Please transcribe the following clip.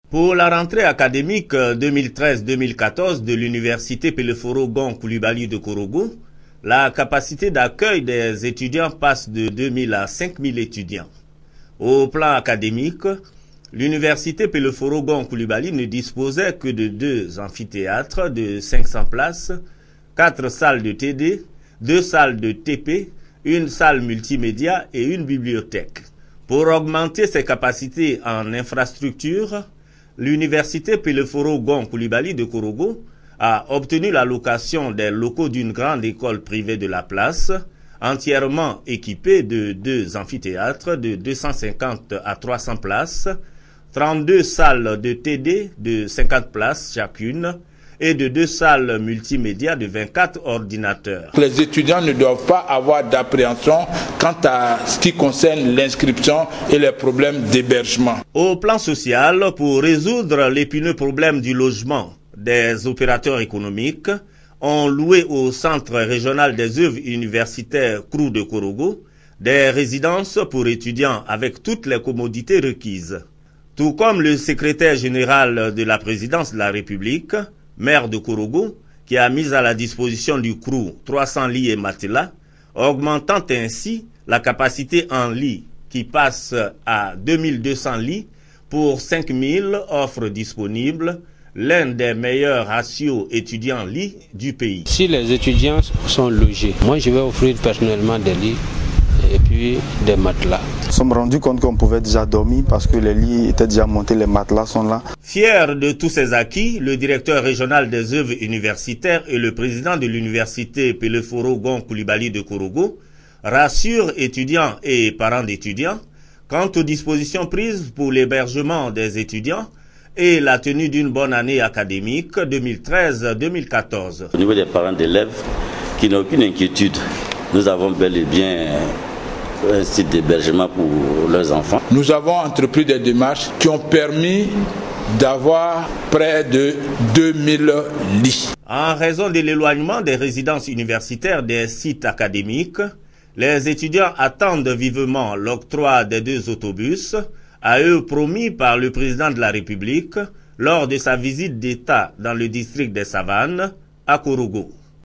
Pour la rentrée académique 2013-2014 de l'université Peleforo Gon Coulibaly de Korogo, la capacité d'accueil des étudiants passe de 2000 à 5000 étudiants. Au plan académique, l'université Peleforo Gon Coulibaly ne disposait que de 2 amphithéâtres de 500 places, 4 salles de TD, 2 salles de TP, une salle multimédia et une bibliothèque. Pour augmenter ses capacités en infrastructure, l'université Peleforo Gon Coulibaly de Korogo a obtenu la location des locaux d'une grande école privée de la place, entièrement équipée de 2 amphithéâtres de 250 à 300 places, 32 salles de TD de 50 places chacune et de 2 salles multimédia de 24 ordinateurs. Les étudiants ne doivent pas avoir d'appréhension quant à ce qui concerne l'inscription et les problèmes d'hébergement. Au plan social, pour résoudre l'épineux problème du logement, des opérateurs économiques ont loué au Centre régional des œuvres universitaires CROU de Korogo des résidences pour étudiants avec toutes les commodités requises. Tout comme le secrétaire général de la présidence de la République, maire de Korogo, qui a mis à la disposition du CROU 300 lits et matelas, augmentant ainsi la capacité en lits qui passe à 2200 lits pour 5000 offres disponibles, l'un des meilleurs ratios étudiants-lits du pays. Si les étudiants sont logés, moi je vais offrir personnellement des lits et puis des matelas. Nous sommes rendus compte qu'on pouvait déjà dormir parce que les lits étaient déjà montés, les matelas sont là. Fier de tous ces acquis, le directeur régional des œuvres universitaires et le président de l'université Peleforo Gon Coulibaly de Korogo rassurent étudiants et parents d'étudiants quant aux dispositions prises pour l'hébergement des étudiants et la tenue d'une bonne année académique 2013-2014. Au niveau des parents d'élèves qui n'ont aucune inquiétude, nous avons bel et bien un site d'hébergement pour leurs enfants. Nous avons entrepris des démarches qui ont permis d'avoir près de 2000 lits. En raison de l'éloignement des résidences universitaires des sites académiques, les étudiants attendent vivement l'octroi des 2 autobus, à eux promis par le président de la République lors de sa visite d'État dans le district des Savanes à Korogo.